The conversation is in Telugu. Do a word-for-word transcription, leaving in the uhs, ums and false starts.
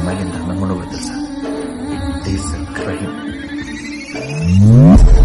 అమ్మాయికి ఎంత అందంగా ఉండవు తెలుసా. This is a crime.